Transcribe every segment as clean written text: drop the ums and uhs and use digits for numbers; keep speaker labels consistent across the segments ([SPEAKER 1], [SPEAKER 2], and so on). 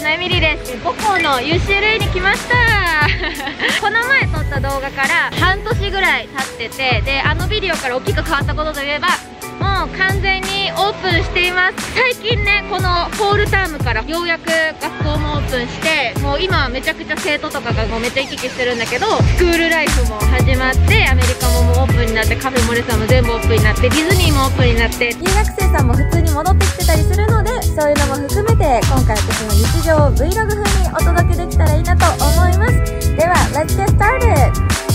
[SPEAKER 1] のエミリーです。母校の UCLA に来ましたこの前撮った動画から半年ぐらい経ってて、であのビデオから大きく変わったことといえば、もう完全にオープンしています。最近ね、このフォールタームからようやく学校もオープンして、もう今めちゃくちゃ生徒とかがもうめっちゃ行き来してるんだけど、スクールライフも始まって、アメリカももうオープンになって、カフェモレさんも全部オープンになって、ディズニーもオープンになって、
[SPEAKER 2] 留学生さんも普通に戻ってきてたりするので、そういうのも含めて今回私の日常を Vlog 風にお届けできたらいいなと思います。では Let's get started!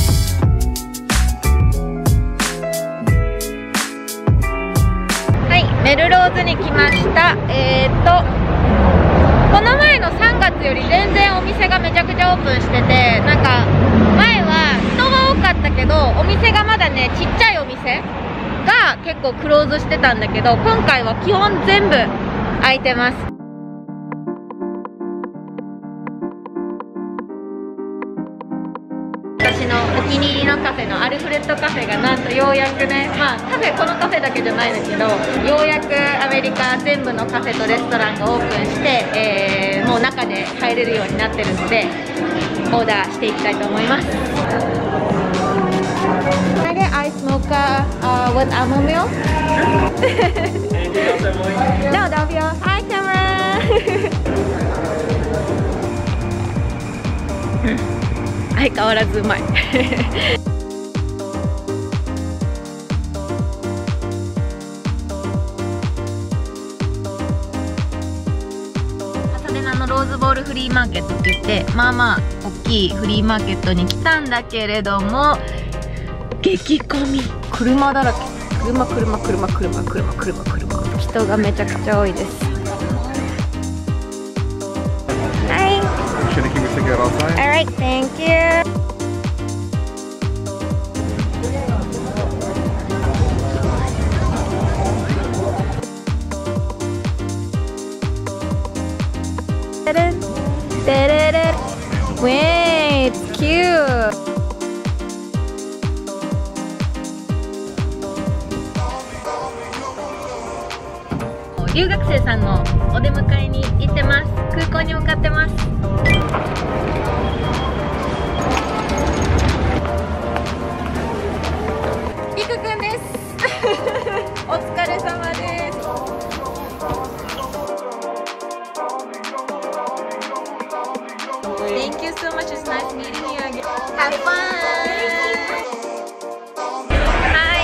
[SPEAKER 1] メルローズに来ました。この前の3月より全然お店がめちゃくちゃオープンしてて、なんか前は人が多かったけど、お店がまだね、ちっちゃいお店が結構クローズしてたんだけど、今回は基本全部開いてます。私のお気に入りのカフェのアルフレッドカフェがなんとようやくね、まあカフェ、このカフェだけじゃないんだけど、ようやくアメリカ全部のカフェとレストランがオープンして、もう中で入れるようになってるので、オーダーしていきたいと思います。Can I get ice mocha with almond milk? No, don't be. Hi, camera. 相変わらずうまいパサデナのローズボールフリーマーケットって言って、まあまあ大きいフリーマーケットに来たんだけれども、激混み、車だらけ、車、人がめちゃくちゃ多いです。Alright, thank you. Wait, it's cute. 留学生さんのお出迎えに行ってます。空港に向かってます。りくくんですお疲れ様です。Thank you so much. It's nice meeting you again. Have fun. はい、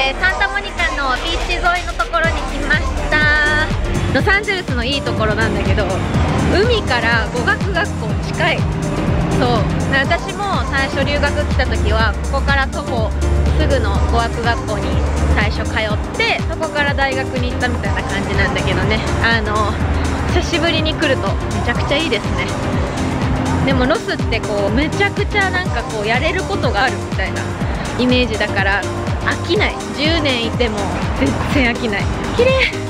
[SPEAKER 1] サンタモニカのビーチ沿いのところに来ました。ロサンゼルスのいいところなんだけど、海から語学学校近い。そう、私も最初留学来た時はここから徒歩すぐの語学学校に最初通って、そこから大学に行ったみたいな感じなんだけどね、久しぶりに来るとめちゃくちゃいいですね。でもロスってこうめちゃくちゃなんかこうやれることがあるみたいなイメージだから飽きない。10年いても全然飽きない。綺麗。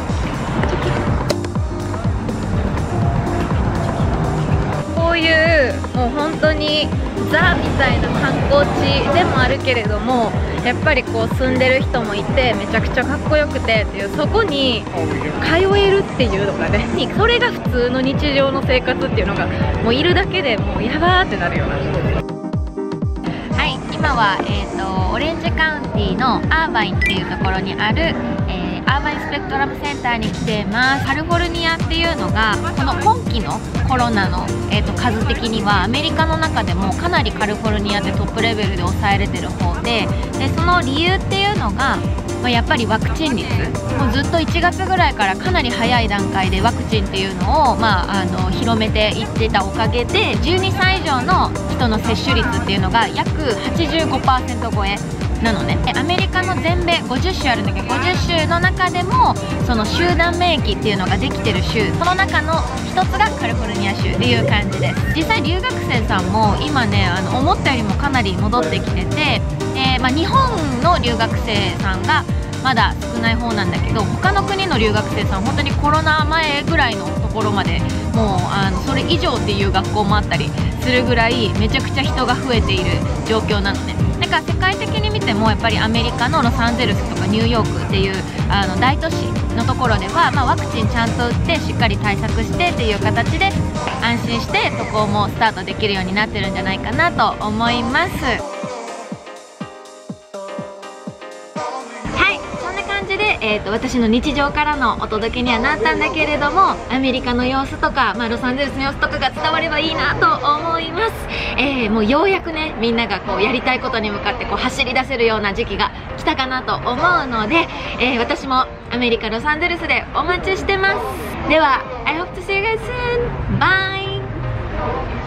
[SPEAKER 1] こういうもう本当にザみたいな観光地でもあるけれども、やっぱりこう住んでる人もいてめちゃくちゃかっこよくてっていう、そこに通えるっていうのがね、それが普通の日常の生活っていうのがもういるだけでもうやばーってなるような。はい、今はオレンジカウンティのアーバインっていうところにある、アーバインスペクトラムセンターに来ています。カリフォルニアっていうのがこの今期のコロナの、数的にはアメリカの中でもかなりカリフォルニアでトップレベルで抑えれてる方で、その理由っていうのが、やっぱりワクチン率、もうずっと1月ぐらいからかなり早い段階でワクチンっていうのを、広めていってたおかげで、12歳以上の人の接種率っていうのが約 85% 超えなのね。アメリカの全米50州あるんだけど、50州の中でもその集団免疫っていうのができてる州、その中の一つがカリフォルニア州っていう感じです。実際留学生さんも今ね、思ったよりもかなり戻ってきてて、日本の留学生さんがまだ少ない方なんだけど、他の国の留学生さん本当にコロナ前ぐらいのところまでもうそれ以上っていう学校もあったりするぐらいめちゃくちゃ人が増えている状況なのね。だか世界的に見てもやっぱりアメリカのロサンゼルスとかニューヨークっていう大都市のところでは、ワクチンちゃんと打ってしっかり対策してっていう形で安心して渡航もスタートできるようになってるんじゃないかなと思います。私の日常からのお届けにはなったんだけれども、アメリカの様子とか、ロサンゼルスの様子とかが伝わればいいなと思います。もうようやくね、みんながこうやりたいことに向かってこう走り出せるような時期が来たかなと思うので、私もアメリカ・ロサンゼルスでお待ちしてます。では I hope to see you guys soon. Bye!